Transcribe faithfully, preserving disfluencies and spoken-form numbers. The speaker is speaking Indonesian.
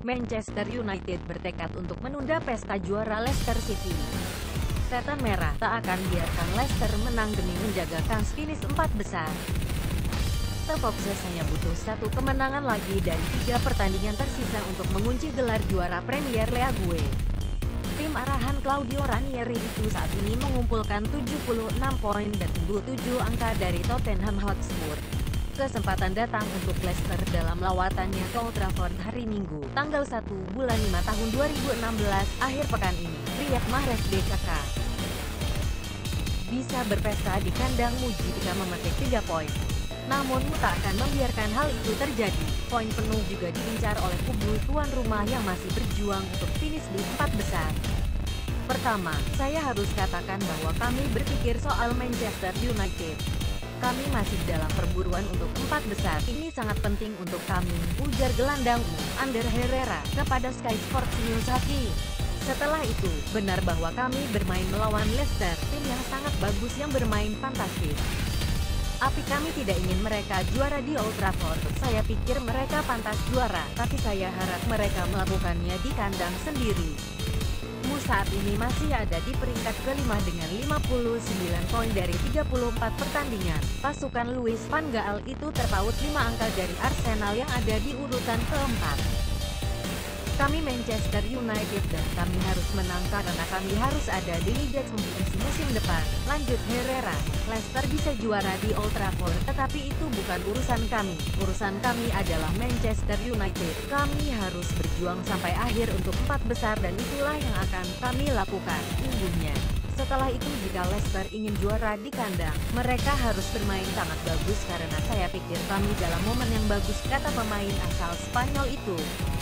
Manchester United bertekad untuk menunda pesta juara Leicester City. Setan Merah tak akan biarkan Leicester menang demi menjaga kans finish empat besar. The Foxes hanya butuh satu kemenangan lagi dari tiga pertandingan tersisa untuk mengunci gelar juara Premier League. Tim arahan Claudio Ranieri itu saat ini mengumpulkan tujuh puluh enam poin dan unggul tujuh angka dari Tottenham Hotspur. Kesempatan datang untuk Leicester dalam lawatannya ke Old Trafford hari Minggu, tanggal satu bulan lima tahun dua ribu enam belas, akhir pekan ini. Riyad Mahrez B K K bisa berpesta di kandang Muji jika memetik tiga poin. Namun tak akan membiarkan hal itu terjadi. Poin penuh juga diincar oleh kubu tuan rumah yang masih berjuang untuk finish di empat besar. Pertama, saya harus katakan bahwa kami berpikir soal Manchester United. Kami masih dalam perburuan untuk empat besar. Ini sangat penting untuk kami, ujar gelandangmu, Ander Herrera, kepada Sky Sports News Haki. Setelah itu, benar bahwa kami bermain melawan Leicester, tim yang sangat bagus yang bermain fantastis. Tapi kami tidak ingin mereka juara di Old Trafford. Saya pikir mereka pantas juara, tapi saya harap mereka melakukannya di kandang sendiri. Mu saat ini masih ada di peringkat kelima dengan lima puluh sembilan poin dari tiga puluh empat pertandingan. Pasukan Louis van Gaal itu terpaut lima angka dari Arsenal yang ada di urutan keempat. Kami Manchester United dan kami harus menang karena kami harus ada di Liga Champions musim depan, lanjut Herrera. Leicester bisa juara di Old Trafford, tetapi itu bukan urusan kami. Urusan kami adalah Manchester United. Kami harus berjuang sampai akhir untuk empat besar dan itulah yang akan kami lakukan, umumnya. Setelah itu jika Leicester ingin juara di kandang, mereka harus bermain sangat bagus karena saya pikir kami dalam momen yang bagus, kata pemain asal Spanyol itu.